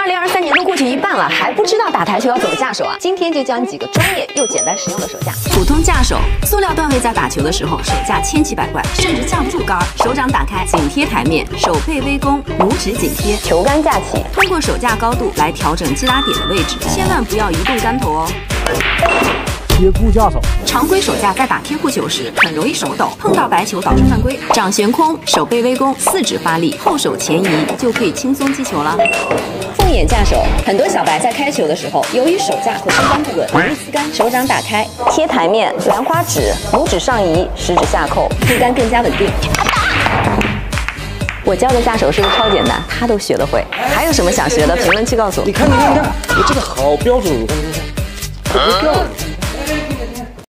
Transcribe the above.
2023年都过去一半了，还不知道打台球要怎么架手啊？今天就教你几个专业又简单实用的手架。普通架手，塑料段位在打球的时候手架千奇百怪，甚至架不住杆儿。手掌打开，紧贴台面，手背微弓，拇指紧贴，球杆架起，通过手架高度来调整击打点的位置，千万不要移动杆头哦。 贴护架手， 常规手架在打贴护球时很容易手抖，碰到白球导致犯规。掌悬空，手背微弓，四指发力，后手前移就可以轻松击球了。凤眼架手，很多小白在开球的时候，由于手架和身杆不稳，容易撕杆。手掌打开，贴台面，兰花指，拇指上移，食指下扣，挥杆更加稳定。我教的架手是不是超简单？他都学得会。还有什么想学的？评论区告诉我。 你看，我这个好标准，你看，不掉。